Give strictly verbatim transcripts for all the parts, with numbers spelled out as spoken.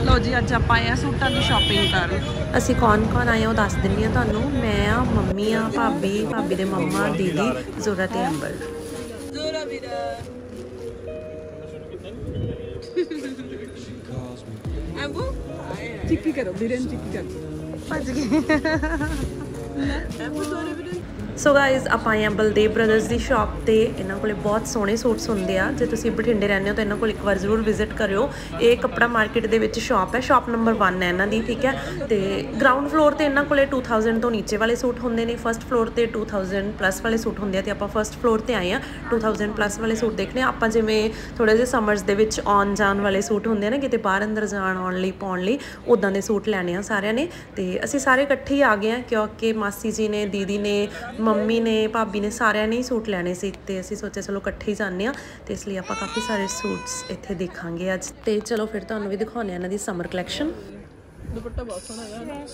लो जी अज आप आए सूटां की शॉपिंग कर असी कौन कौन आए हो दस दिनी हाँ तुहानू मैं आ मम्मी आ भाभी भाभी दे मम्मा दीदी जोरा ते अंबल चिक्की करो बिरन चिक्की करो भज गए सो गाइज आप आए हैं बलदेव ब्रदर्स की शॉप ते इन्हां कोले बहुत सोहने सूट्स होंदे आ जे तुसीं बठिंडे रहंदे हो तो इन्हां कोल एक बार जरूर विजिट करियो। ये कपड़ा मार्केट दे विच शॉप है, शॉप नंबर वन है इन्हां दी, ठीक है। तो ग्राउंड फ्लोर ते इन्हां कोले टू थाउजेंड तो नीचे वाले सूट होंदे ने, फस्ट फ्लोर ते टू थाउजेंड प्लस वाले सूट होंदे आ ते आपां फस्ट फ्लोर ते आए हैं टू थाउजेंड प्लस वाले सूट देखने। आपां जिवें थोड़े जे समर्स दे विच आउण जाण वाले सूट होंदे ना किते बाहर अंदर जाण आउण लई पाउण लई उदां दे सूट लैणे आ सारिਆਂ ने। ते असीं सारे इकट्ठे ही आ गए हैं क्योंकि मासी जी ने दीदी ने मम्मी ने भाभी ने सारिਆਂ ने ही सूट लैने सी ते असीं सोचे चलो इकट्ठे ही जाने ते इसलिए आपां काफ़ी सारे सूट्स इत्थे देखांगे अज। ते चलो फिर तुहानूं भी दिखाउने इन्हां दी समर कलैक्शन। दुपट्टा बहुत सोहना है।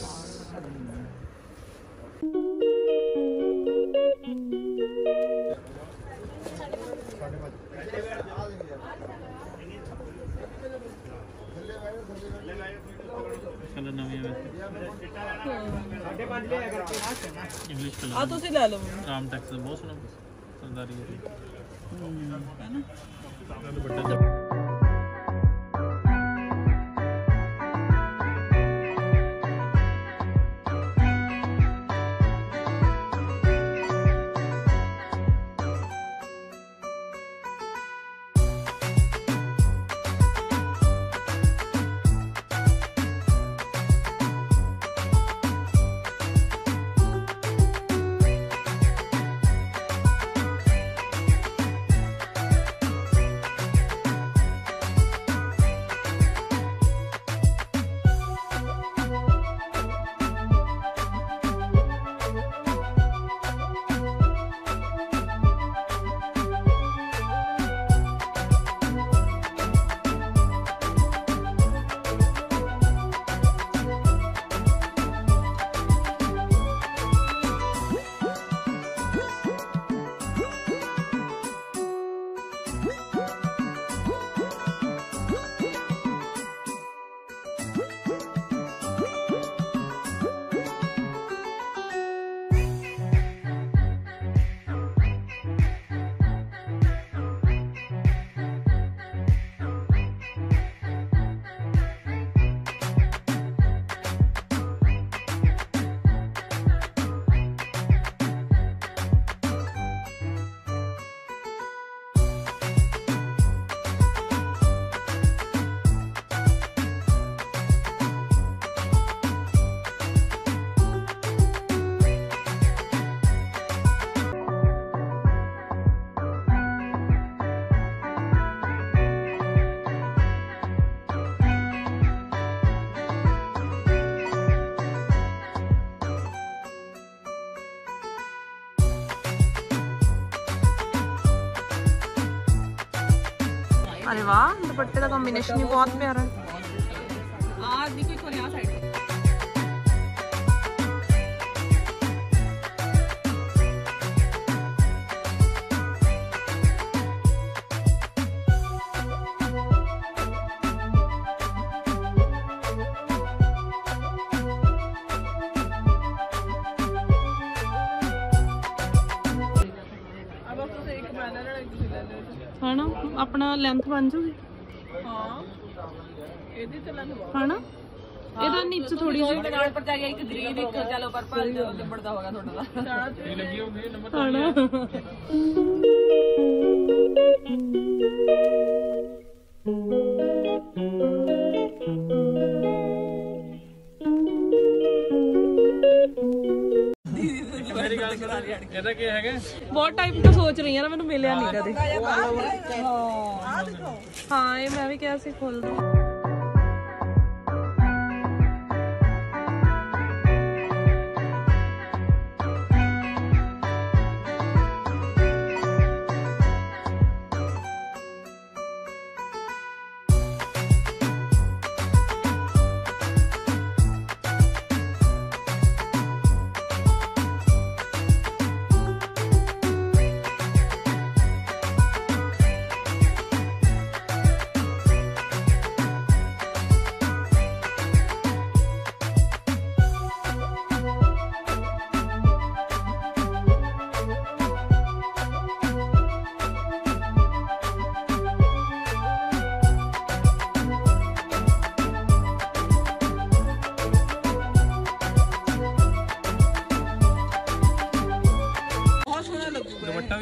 इंग्लिश आ तुसी ले लो राम टैक्स बहुत सोहना सरदारी है ना दुपट्टा। अरे वाह दुपट्टे का कॉम्बिनेशन ही बहुत प्यारा है। है ना अपना लेंथ बन जूगी हां ਇਹਦੀ ਤੇ ਲੈਂਥ ਬਹੁਤ है ना ਇਹਦਾ ਨੀਚੇ ਥੋੜੀ ਜਿਹੀ ਨਾਲ ਪਰ ਜਾ ਗਿਆ ਇੱਕ ਗ੍ਰੀਨ ਇੱਕ ਚਲੋ ਪਰਪਲ ਲਿਬੜਦਾ ਹੋਗਾ ਤੁਹਾਡਾ ਦਾ ਇਹ ਲੱਗੀ ਹੋਗੀ ਨੰਬਰ ਇਹਦਾ ਕੀ ਹੈਗਾ बहुत टाइप का सोच रही है ना मैंने मिलिया नहीं कदे। हाँ ये मैं भी कैसे खोल दूं।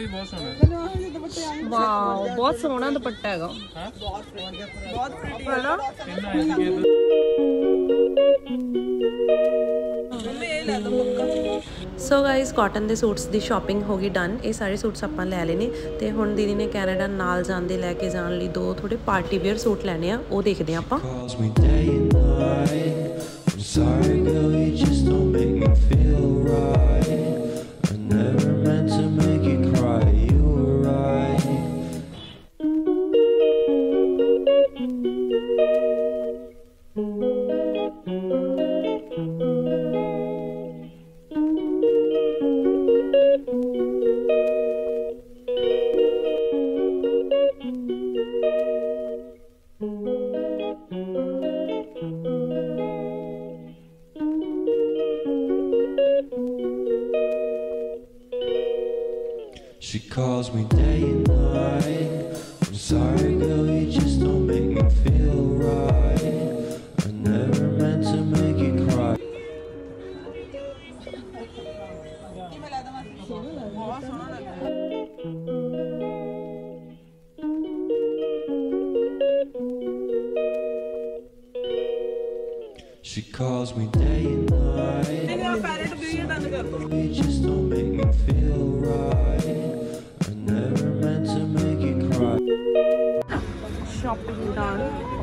बहुत सोहना वाओ बहुत सोहना दुपट्टा है सो गाइस कॉटन ਦੇ ਸੂਟਸ ਦੀ ਸ਼ਾਪਿੰਗ ਹੋ ਗਈ ਡਨ। ਇਹ ਸਾਰੇ ਸੂਟਸ ਆਪਾਂ ਲੈ ਲਏ ਨੇ ਤੇ ਹੁਣ ਦੀਦੀ ਨੇ ਕੈਨੇਡਾ ਨਾਲ ਜਾਂਦੇ ਲੈ ਕੇ ਜਾਣ ਲਈ ਦੋ ਥੋੜੇ ਪਾਰਟੀ ਵੇਅਰ ਸੂਟ ਲੈਣੇ ਆ, ਉਹ ਦੇਖਦੇ ਆ ਆਪਾਂ। She calls me day and night. I'm sorry, girl, you just don't make me feel right. I never meant to make you cry. She calls me day and night. You just don't make me feel right. I never meant to make you cry. Shopping done.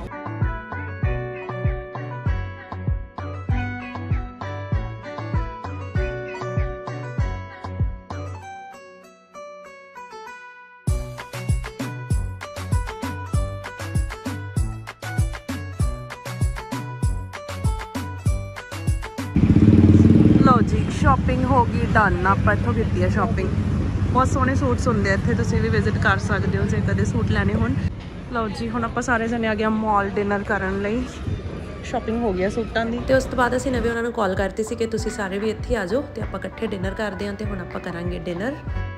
ਲਓ ਜੀ shopping ਹੋ ਗਈ done. ਆਪਾਂ ਇੱਥੋਂ ਕੀਤੀ ਹੈ shopping. ਬਹੁਤ ਸੋਹਣੇ ਸੂਟਸ ਹੁੰਦੇ ਆ ਇੱਥੇ, ਤੁਸੀਂ ਵੀ ਵਿਜ਼ਿਟ ਕਰ ਸਕਦੇ ਹੋ ਜੇ ਕਦੇ ਸੂਟ ਲੈਣੇ ਹੋਣ। ਲਓ ਜੀ ਹੁਣ ਆਪਾਂ ਸਾਰੇ ਜਣੇ ਆ ਗਏ ਮਾਲ ਡਿਨਰ ਕਰਨ ਲਈ। ਸ਼ਾਪਿੰਗ ਹੋ ਗਿਆ ਸੂਟਾਂ ਦੀ ਤੇ ਉਸ ਤੋਂ ਬਾਅਦ ਅਸੀਂ ਨਵੇਂ ਉਹਨਾਂ ਨੂੰ ਕਾਲ ਕਰਤੀ ਸੀ ਕਿ ਤੁਸੀਂ ਸਾਰੇ ਵੀ ਇੱਥੇ ਆ ਜਾਓ ਤੇ ਆਪਾਂ ਇਕੱਠੇ ਡਿਨਰ ਕਰਦੇ ਹਾਂ। ਤੇ ਹੁਣ ਆਪਾਂ ਕਰਾਂਗੇ ਡਿਨਰ।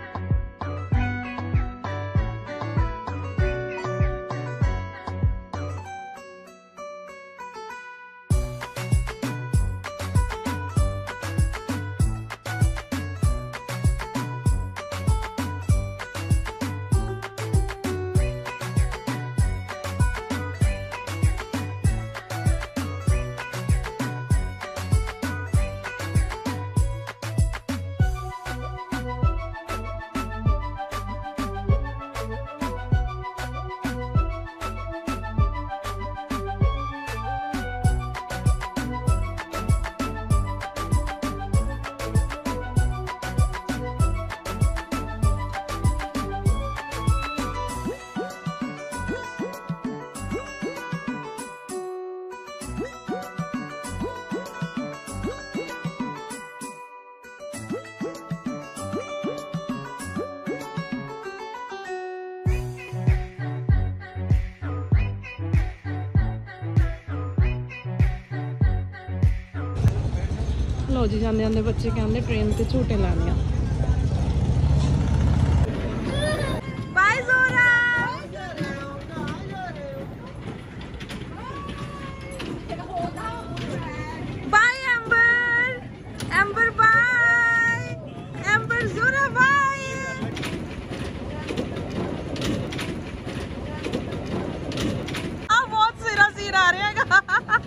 ਲਓ ਜੀ ਜਾਂਦੇ ਜਾਂਦੇ ਬੱਚੇ ਕਹਿੰਦੇ ਟ੍ਰੇਨ ਤੇ ਝੂਟੇ ਲੈਣੇ ਆ। Bye Zora bye Amber Amber bye Amber Zora bye. ਆ ਬਹੁਤ ਸਿਰਾ ਸਿਰ ਆ ਰਿਹਾ ਹੈਗਾ।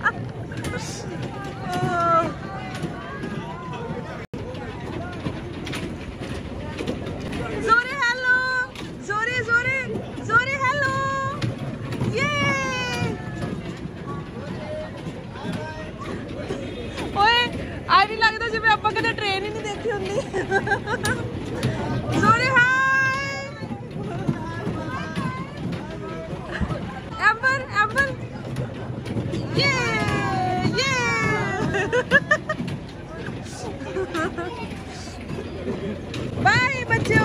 ਆਈ ਲੱਗਦਾ ਜਿਵੇਂ ਆਪਾਂ ਕਦੇ ਟ੍ਰੇਨ ਹੀ ਨਹੀਂ ਦੇਖੀ ਹੁੰਦੀ। ਜ਼ੋਰੇ ਹਾਈ ਐਂਬਰ ਐਂਬਰ ਯੇ ਯੇ ਬਾਏ ਬੱਚਿਓ।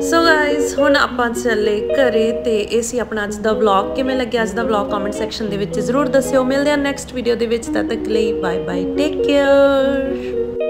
ਸੋ ਗਾਇਜ਼ ਹੁਣ ਆਪਾਂ ਚੱਲੇ ਘਰੇ ਤੇ ਇਹ ਸੀ ਆਪਣਾ ਅੱਜ ਦਾ ਵਲੌਗ। ਕਿਵੇਂ ਲੱਗਿਆ ਅੱਜ ਦਾ ਵਲੌਗ ਕਮੈਂਟ ਸੈਕਸ਼ਨ ਦੇ ਵਿੱਚ ਜ਼ਰੂਰ ਦੱਸਿਓ। ਮਿਲਦੇ ਹਾਂ ਨੈਕਸਟ ਵੀਡੀਓ ਦੇ ਵਿੱਚ, ਤਦ ਤੱਕ ਲਈ ਬਾਏ ਬਾਏ, ਟੇਕ ਕੇਅਰ।